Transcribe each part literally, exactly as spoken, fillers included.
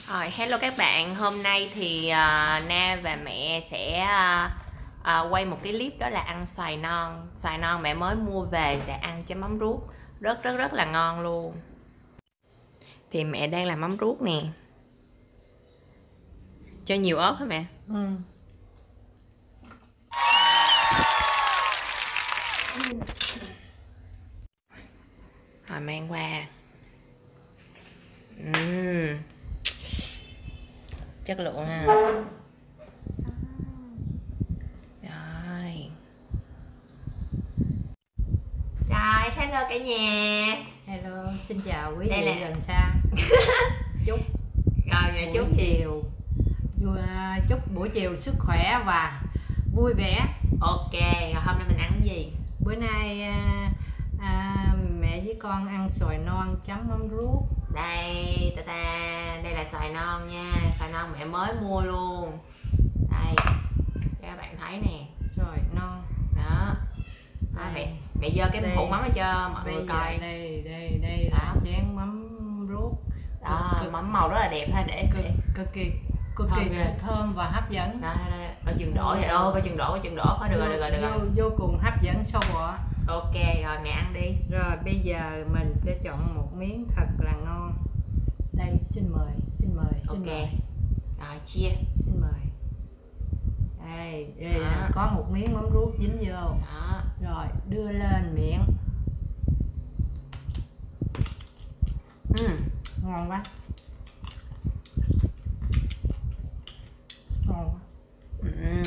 Rồi, hello các bạn, hôm nay thì uh, Na và mẹ sẽ uh, uh, quay một cái clip, đó là ăn xoài non. Xoài non mẹ mới mua về sẽ ăn chấm mắm ruốc, rất rất rất là ngon luôn. Thì mẹ đang làm mắm ruốc nè. Cho nhiều ớt hả mẹ? Ừ. Rồi mang qua. uhm. Chất lượng ha. Rồi. Rồi, hello cả nhà. Hello, xin chào quý Đây vị là... gần xa. Chúc Rồi mẹ chúc gì? chiều vui, chúc buổi chiều sức khỏe và vui vẻ. Ok, rồi hôm nay mình ăn cái gì? Bữa nay à, à, mẹ với con ăn xoài non chấm mắm ruốc. Đây, ta ta, đây là xoài non nha, xoài non mẹ mới mua luôn. Đây, cho các bạn thấy nè, Xoài non. đó. Đó, mẹ mẹ dơ cái hũ mắm cho mọi người coi. Đây, đây, đây là chén mắm ruốc. Đó, cực, mắm màu rất là đẹp ha, để cực, cực kỳ cực thơm kỳ ghê. thơm và hấp dẫn. Đó, đó, đó. Coi chừng đổ vậy, ô, coi chừng đổ, coi chừng đổ, thôi được rồi, được rồi, được rồi. Vô, vô cùng hấp dẫn sâu bọ. Ok, rồi mẹ ăn đi. Rồi bây giờ mình sẽ chọn một miếng thật là ngon. Đây, xin mời, xin mời, xin Ok. mời. Rồi, chia. Xin mời. Đây, đây là có một miếng mắm ruốc dính vô. Đó. Rồi, đưa lên miệng. Ừ. Ngon quá. Ngon quá. Ừ.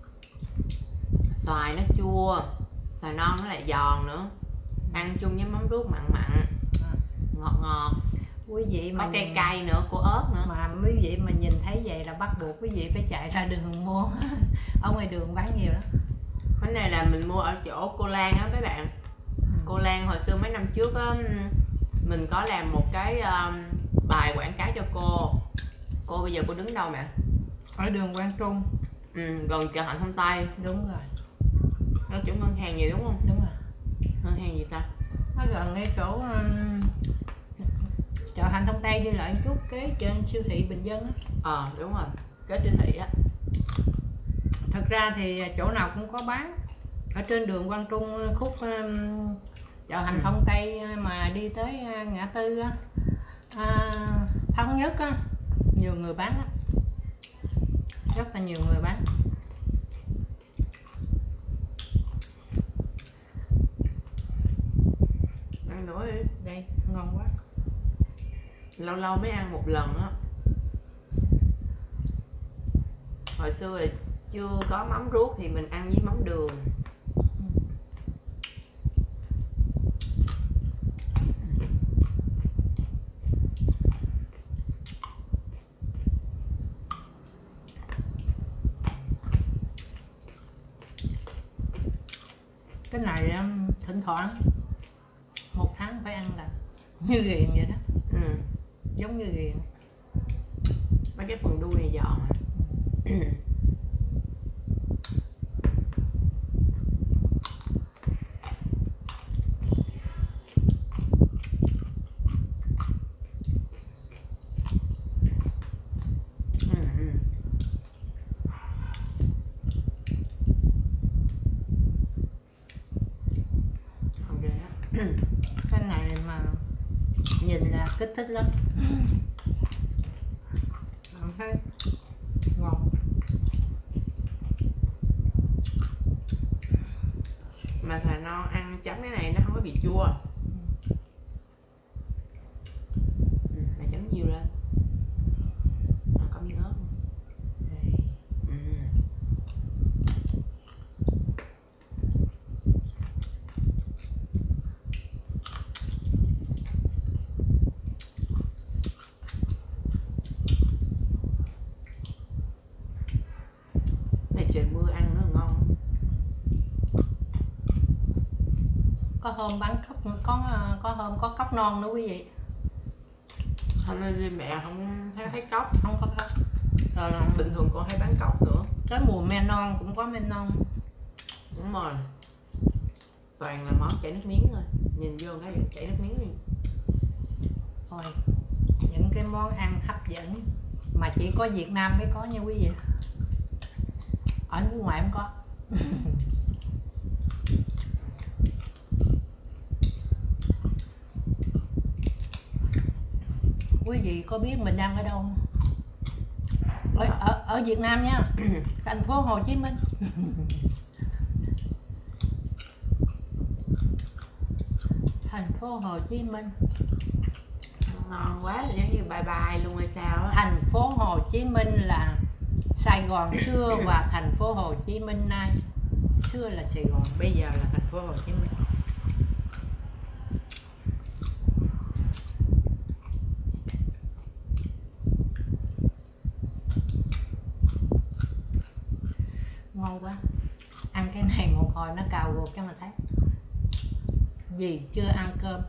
Xoài nó chua, xoài non nó lại giòn nữa, ăn chung với mắm ruốc mặn mặn, ngọt ngọt, Quý vị mà có cay cay nữa, của ớt nữa. Mà quý vị mà nhìn thấy vậy là bắt buộc quý vị phải chạy ra đường mua. Ở ngoài đường bán nhiều lắm. Cái này là mình mua ở chỗ cô Lan á mấy bạn. Cô Lan hồi xưa mấy năm trước á, mình có làm một cái um, bài quảng cáo cho cô. Cô bây giờ cô đứng đâu mẹ? Ở đường Quang Trung. Ừ, gần chợ Hạnh Thông Tây. Đúng rồi. Nó chỗ ngân hàng gì đúng không? Đúng rồi. Ngân hàng gì ta? Nó gần ngay chỗ um, chợ Hạnh Thông Tây đi lại một chút, cái trên siêu thị Bình Dân á. Ờ đúng rồi, cái siêu thị á. Thật ra thì chỗ nào cũng có bán. Ở trên đường Quang Trung khúc um, chợ Hành Thông Tây mà đi tới ngã tư á, à, Thống Nhất á, nhiều người bán á. Rất là nhiều người bán. Ăn nữa đi. Đây, ngon quá. Lâu lâu mới ăn một lần á. Hồi xưa thì chưa có mắm ruốc thì mình ăn với mắm đường. Cái này thỉnh thoảng một tháng phải ăn là như ghiền vậy đó. Ừ. Giống như ghiền. Mấy cái phần đuôi này giòn mà. Cái này mà nhìn là kích thích lắm. Thấy ngon. Mà xoài non ăn chấm cái này nó không có bị chua. Ừ, mà chấm nhiều lên. À, có miếng ớt. Đây. Ừ. Trời mưa ăn nó ngon. Có hôm bán cốc, có có hôm có cốc non nữa quý vị. Hôm nay đi mẹ không thấy thấy cốc. Không có cốc. Rồi bình thường con hay bán cốc nữa. Tới mùa me non cũng có me non. Đúng rồi. Toàn là món chảy nước miếng thôi. Nhìn vô cái chảy nước miếng đi. Thôi, những cái món ăn hấp dẫn Mà chỉ có Việt Nam mới có nha quý vị, ở nước ngoài không có. Quý vị có biết mình đang ở đâu không? Ở, ở, ở Việt Nam nha, thành phố Hồ Chí Minh. Thành phố Hồ Chí Minh. Ngon quá, giống như bài bài luôn hay sao á. Thành phố Hồ Chí Minh là Sài Gòn xưa và thành phố Hồ Chí Minh nay. Xưa là Sài Gòn, bây giờ là thành phố Hồ Chí Minh. Ngon quá. Ăn cái này một hồi nó cào ruột cho mà thấy. Gì chưa ăn cơm.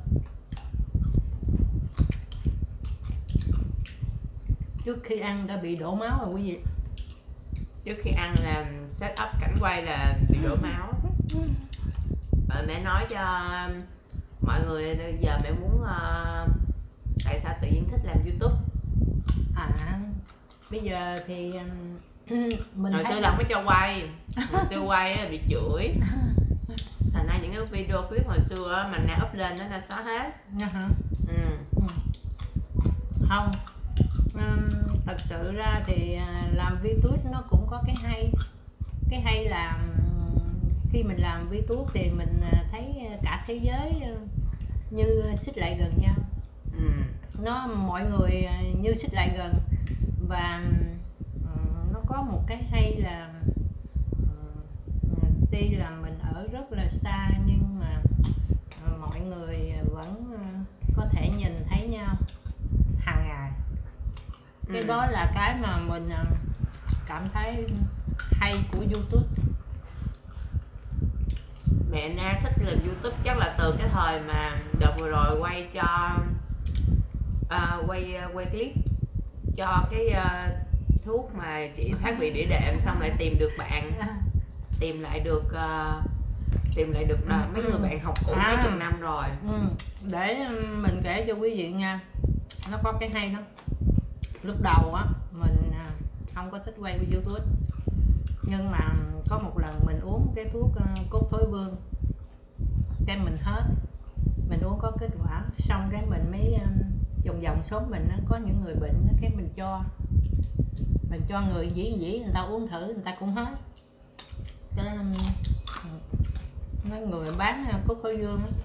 Trước khi ăn đã bị đổ máu rồi quý vị. Trước khi ăn là set up cảnh quay là bị đổ máu. Rồi mẹ nói cho mọi người giờ mẹ muốn uh, tại sao tự nhiên thích làm YouTube. À bây giờ thì mình hồi xưa là không có cho quay, hồi xưa quay bị chửi. Thành ra những cái video clip hồi xưa mà Na up lên đó là xóa hết. Hả? Ừ. Ừ. Không, um, thật sự ra thì làm VTube nó cũng có cái hay. Cái hay là khi mình làm VTube thì mình thấy cả thế giới như xích lại gần nhau. Ừ. Nó mọi người như xích lại gần. Và nó có một cái hay là tuy là mình ở rất là xa nhưng mà mọi người vẫn có thể nhìn thấy nhau hàng ngày. Cái ừ. đó là cái mà mình cảm thấy hay của YouTube. Mẹ Na thích làm YouTube chắc là từ cái thời mà đợt vừa rồi quay cho uh, quay quay clip cho cái uh, thuốc mà chị thoát vị đĩa đệm, xong lại tìm được bạn, tìm lại được uh, tìm lại được uh, mấy người bạn học cũ à, mấy chục năm rồi. Ừ. Để mình kể cho quý vị nha, nó có cái hay đó. Lúc đầu á mình không có thích quay với YouTube, nhưng mà có một lần mình uống cái thuốc uh, cốt thối vương, cái mình hết, mình uống có kết quả, xong cái mình mới uh, vòng vòng xóm mình nó có những người bệnh, cái mình cho mình cho người dĩ dĩ người ta uống thử, người ta cũng hết. Cái mấy người bán cốt thối vương á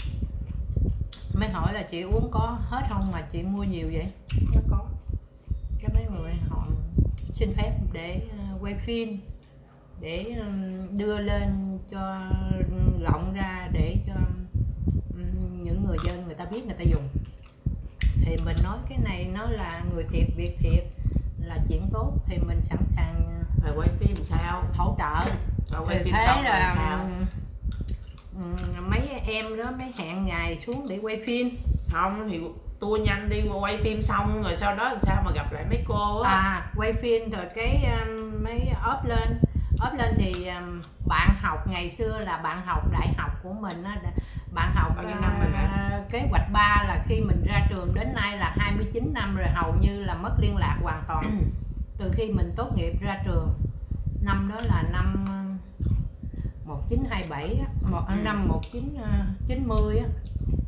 mới hỏi là chị uống có hết không mà chị mua nhiều vậy? Nó có. Cái mấy người họ xin phép để quay phim, để đưa lên cho rộng ra để cho những người dân người ta biết, người ta dùng. Thì mình nói cái này nó là người thiệt việc thiệt, là chuyện tốt thì mình sẵn sàng phải quay phim sao hỗ trợ. Rồi quay phim xong là sao? Mấy em đó mới hẹn ngày xuống để quay phim. Không thì tua nhanh đi, quay phim xong rồi sau đó làm sao mà gặp lại mấy cô á. À quay phim rồi cái um, mấy up lên up lên thì um, bạn học ngày xưa là bạn học đại học của mình á, bạn học bao nhiêu năm rồi mẹ? Uh, kế hoạch ba là khi mình ra trường đến nay là hai mươi chín năm rồi, hầu như là mất liên lạc hoàn toàn. Từ khi mình tốt nghiệp ra trường, năm đó là năm một chín hai bảy á, một ừ. năm một chín chín mươi á,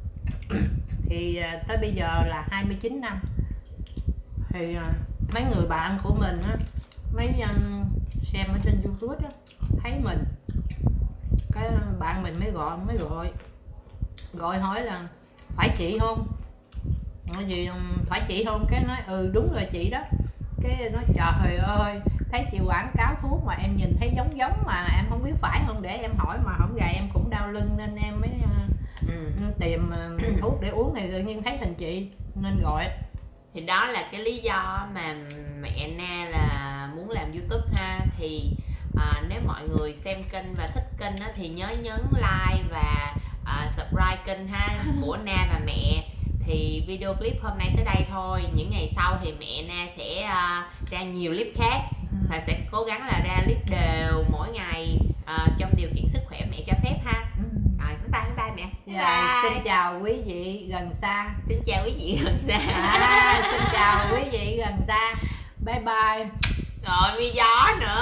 thì tới bây giờ là hai mươi chín năm. Thì mấy người bạn của mình á, mấy um, xem ở trên YouTube á, thấy mình, cái bạn mình mới gọi mới gọi gọi hỏi là phải chị không? Nói gì phải chị không? Cái nói ừ đúng rồi chị đó. Cái nói trời ơi, thấy chị quảng cáo thuốc mà em nhìn thấy giống giống mà em không biết phải không, để em hỏi, mà hôm ngày em cũng đau lưng nên em mới uh, ừ. tìm uh, thuốc để uống, thì tự nhiên thấy hình chị nên gọi. Thì đó là cái lý do mà mẹ Na là muốn làm YouTube ha. Thì à, nếu mọi người xem kênh và thích kênh á, thì nhớ nhấn like và à, subscribe kênh ha của Na và mẹ. Thì video clip hôm nay tới đây thôi, những ngày sau thì mẹ Na sẽ uh, ra nhiều clip khác và sẽ cố gắng là ra clip đều mỗi ngày uh, trong điều kiện sức khỏe mẹ cho phép ha. Rồi, bye bye, bye mẹ. Dạ, xin chào quý vị gần xa. Xin chào quý vị gần xa. À, xin chào quý vị gần xa. Bye bye. Rồi mi gió nữa.